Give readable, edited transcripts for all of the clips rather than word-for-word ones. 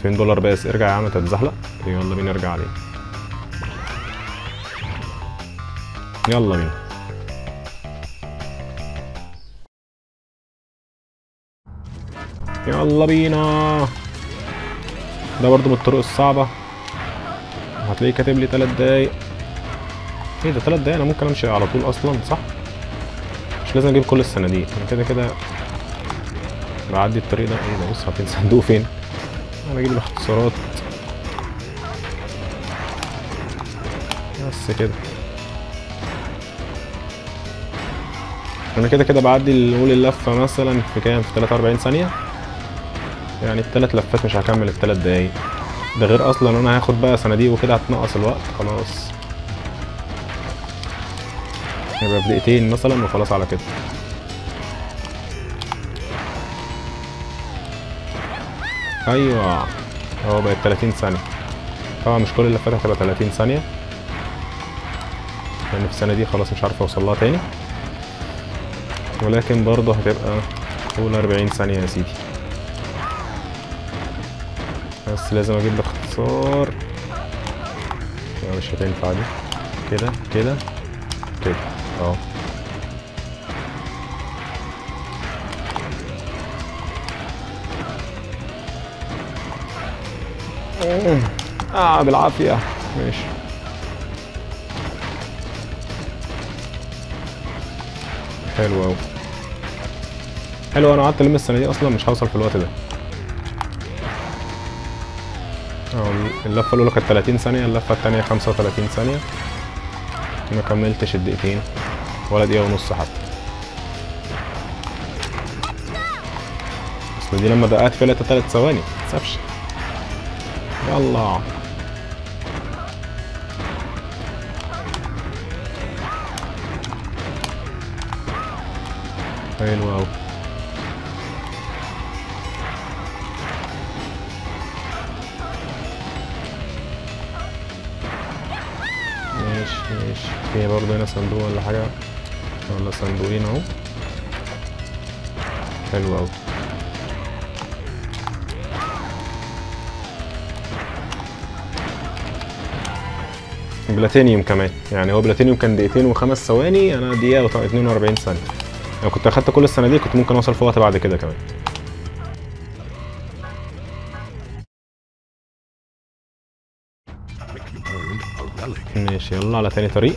$2000 بس. ارجع يا عم تتزحلق. يلا بينا نرجع عليه. يلا بينا. يلا بينا. ده برضو من الطرق الصعبة. هتلاقيه كاتب لي 3 دقايق. ايه ده 3 دقايق؟ انا ممكن امشي على طول اصلا صح؟ مش لازم اجيب كل الصناديق، انا كده كده بعدي الطريق ده. ايه ده؟ بص حاطين صندوق فين؟ انا اجيب الاختصارات بس كده. انا كده كده بعدي نقول اللفة مثلا في كام؟ في 43 ثانية. يعني ال3 لفات مش هكمل ال3 دقايق. ده غير اصلا انا هاخد بقى صناديق وكده هتنقص الوقت خلاص. يبقى في دقيقتين مثلا وخلاص على كده. ايوه اهو بقت 30 ثانية. طبعا مش كل اللفات هتبقى 30 ثانية لان في السنة دي خلاص مش عارف اوصلها تاني، ولكن برضه هتبقى قول 40 ثانية يا سيدي. بس لازم اجيب باختصار. مش هتنفع دي. كده كده كده اهو. بالعافية. ماشي. حلو اوي. حلو. انا قعدت الم السنة دي اصلا مش هوصل في الوقت ده. اللفة الاولى كانت 30 ثانية، اللفة التانية 35 ثانية. ما كملتش الدقيقتين ولا دقيقة ونص حتى. اصل دي لما دققت فيها لقيتها 3 ثواني. متسابش. يلا. حلو اوي. ماشي. في برضه هنا صندوق ولا حاجة؟ ولا صندوقين اهو. حلو اوي. بلاتينيوم كمان، يعني هو بلاتينيوم كان دقيقتين و5 ثواني، انا دقيقة و42 ثانية. لو كنت اخدت كل الصناديق كنت ممكن اوصل في وقت بعد كده كمان. ماشي يلا على تاني طريق.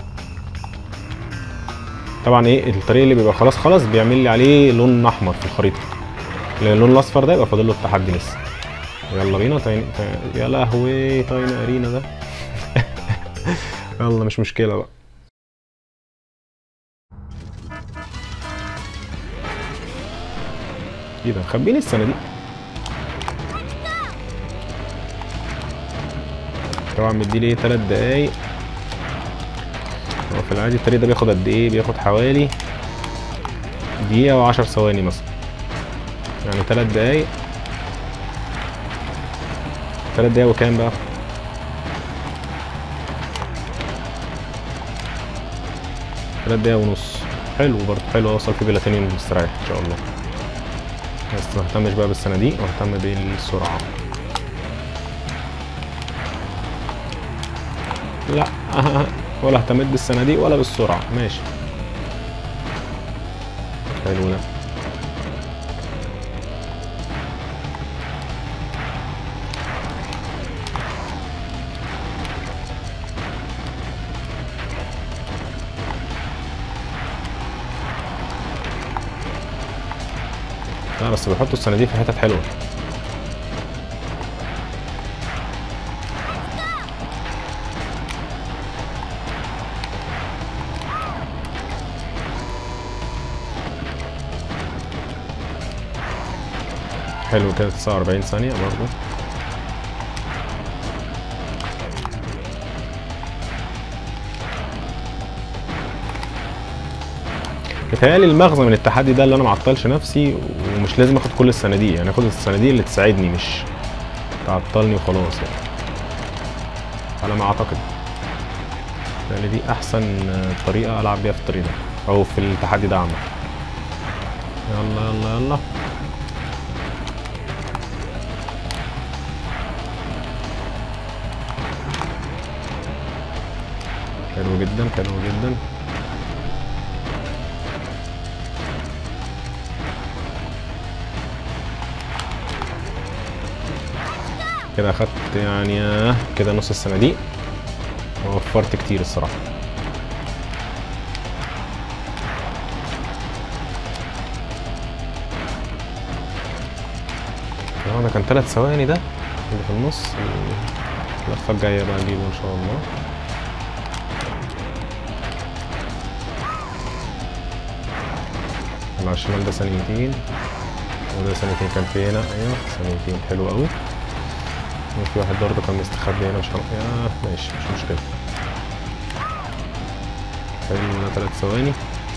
طبعا ايه الطريق اللي بيبقى خلاص خلاص بيعمل لي عليه لون احمر في الخريطة، لان اللون الاصفر ده يبقى فاضل له التحدي لسه. يلا بينا. يا لهوي تاينا ارينا ده. يلا مش مشكلة بقى. ايه ده؟ خبيني الصناديق. طبعا مديلي 3 دقايق. هو في العادي الطريق ده بياخد قد ايه؟ بياخد حوالي دقيقة و10 ثواني مثلا، يعني 3 دقايق. 3 دقايق وكام بقى؟ 3 دقايق ونص. حلو برضه، حلو اوصل فيه بلاتينيوم مستريح ان شاء الله. بس مهتمش بقى بالصناديق واهتم بالسرعة. لا ولا اهتميت بالصناديق ولا بالسرعة. ماشي. حلو ده. لا بس بيحطوا الصناديق في حتت حلوة. حلو كده. 49 ثانية برضه. بيتهيألي المغزى من التحدي ده اللي انا معطلش نفسي، ومش لازم اخد كل الصناديق، يعني اخد الصناديق اللي تساعدني مش تعطلني وخلاص يعني. على ما اعتقد يعني دي احسن طريقة العب بيها في الطريق ده او في التحدي ده عامة. يلا يلا يلا. حلو جدا حلو جدا. كده اخدت يعني كده نص الصناديق ووفرت كتير الصراحة. ده كان 3 ثواني ده اللي في النص. اللفة الجاية بقى اجيبه ان شاء الله. اللي على الشمال ده ثانيتين وده ثانيتين، كان في هنا ايوه ثانيتين. حلو قوي. وفي واحد برضه كان مستخبي هنا مش ماشي مش مشكلة. حلو 3 ثواني.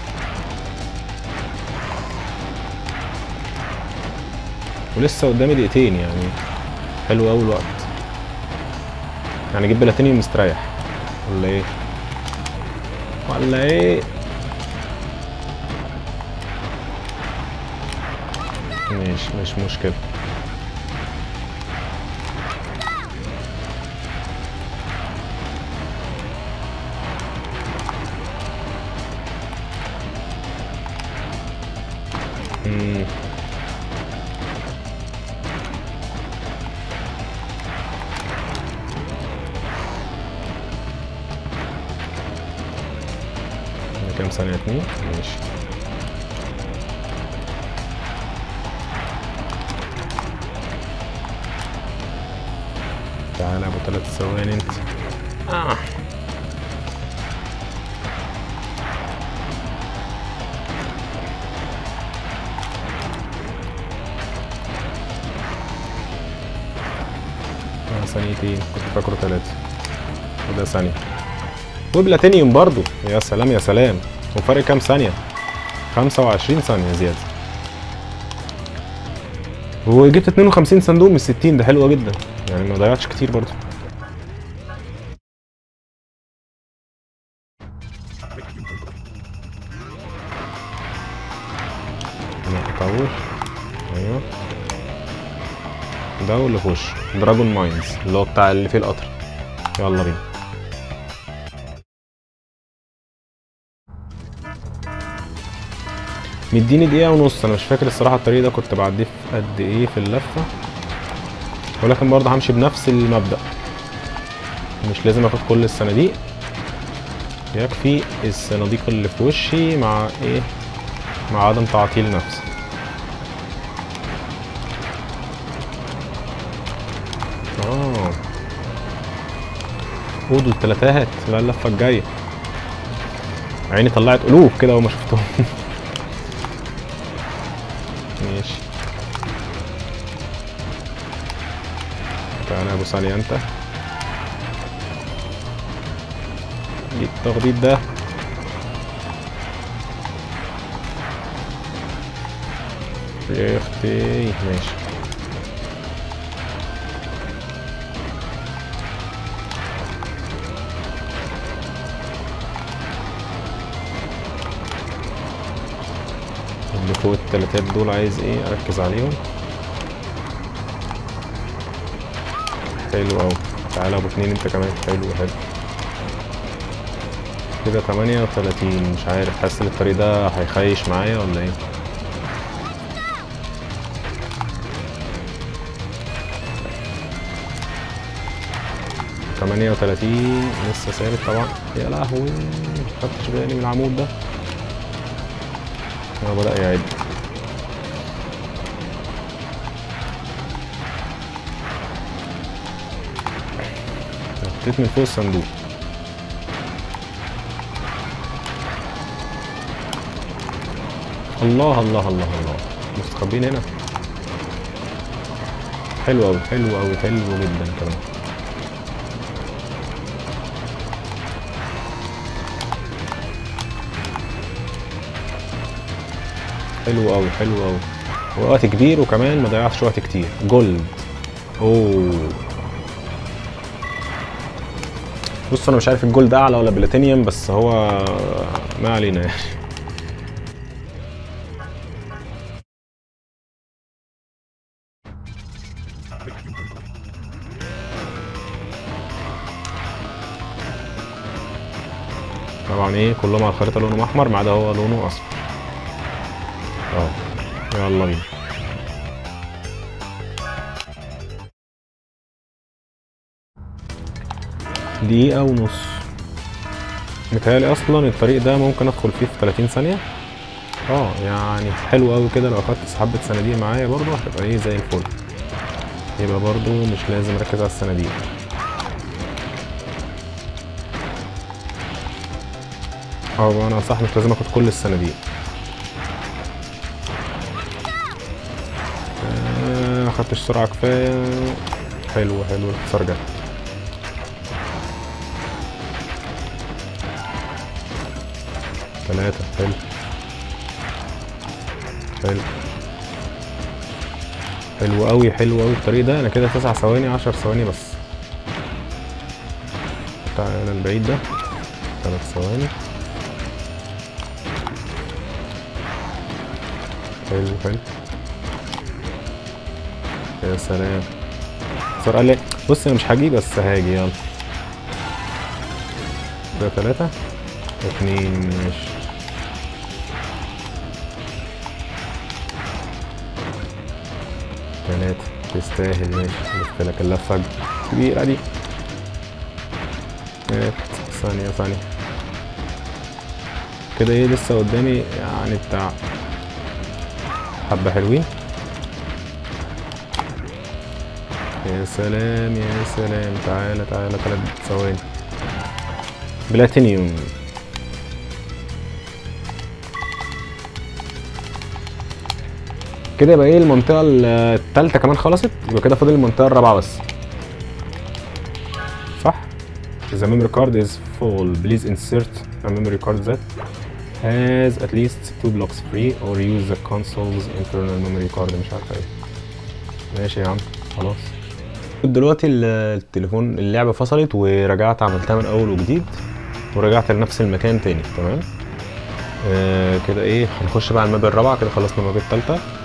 ولسه قدامي دقيقتين يعني. حلو قوي الوقت يعني. اجيب بلاتينيوم مستريح ولا ايه ولا ايه؟ مش مشكلة. كام ثانية؟ 2. ماشي. تعالى ابو 3 ثواني انت. ثانيتين كنت فاكره 3 وده ثانية. وبلاتينيوم برضو. يا سلام يا سلام. وفرق كام ثانية؟ 25 ثانية زيادة. وجبت 52 صندوق من 60. ده حلوة جدا يعني، ما ضيعتش كتير برضو. تطور. ايوه ده واللي في وشه دراجون ماينز اللي هو بتاع اللي فيه القطر. يلا بينا. مديني دقيقة ونص. انا مش فاكر الصراحة الطريق ده كنت بعديه في قد ايه في اللفة، ولكن برضه همشي بنفس المبدأ. مش لازم اخد كل الصناديق، يكفي الصناديق اللي في وشي مع ايه، مع عدم تعطيل نفسي. دول التلاتات لا اللفة الجاية. عيني طلعت قلوب كده وما شفتهم. ماشي. تعالى ابص علي انت. ايه التخبيط ده؟ يا اختي. ماشي. اللي فوق التلاتات دول عايز ايه اركز عليهم. حلو اوي. تعالى ابو 2 انت كمان. حلو كده 38. مش عارف، حاسس ان الطريق ده هيخيش معايا ولا ايه. ؟ 38 لسه ثابت طبعا. يا لهوي مخدتش بالي من العمود ده. هو بدأ يعد. نطيت من فوق الصندوق. الله الله الله الله. مستخبين هنا. حلو أوي حلو أوي حلو جدا كمان. حلو أوي حلو أوي. وقت كبير وكمان ما ضيعتش وقت كتير. جولد. اوه بص انا مش عارف الجولد اعلى ولا بلاتينيوم، بس هو ما علينا يعني. طبعا ايه كلهم على الخريطة لونهم احمر ما عدا هو لونه اصفر. يلا بينا. دقيقة ونص. متهيألي اصلا الطريق ده ممكن ادخل فيه في 30 ثانية. يعني حلو قوي كده، لو اخدت حبة صناديق معايا برضه هتبقى ايه زي الفل. يبقى برضه مش لازم اركز على الصناديق. انا صح مش لازم اخد كل الصناديق. اخدتش سرعة كفاية. حلو الاختصار جه. ثلاثة. حلو قوي الطريق ده. انا كده 9 ثواني 10 ثواني بس. تعالى البعيد ده 3 ثواني. حلو. يا سلام. صار قال لي بص انا مش هاجي بس هاجي. يلا ده 3 2 ماشي. 3 تستاهل ماشي. لفت لك اللفة الكبيرة دي. ثانية كده ايه لسه قدامي يعني بتاع حبة حلوين. يا سلام تعالى 3 ثواني. بلاتينيوم. كده يبقى ايه المنطقة التالتة كمان خلصت. يبقى كده فاضل المنطقة الرابعة بس صح؟ The memory card is full. Please insert a memory card that has at least 2 blocks free or use the console's internal memory card. مش عارفة ايه. ماشي يا عم خلاص. دلوقتي التليفون اللعبة فصلت ورجعت عملتها من اول وجديد ورجعت لنفس المكان تاني. تمام. كده ايه هنخش بقى الماب الرابعة. كده خلصنا الماب التالتة.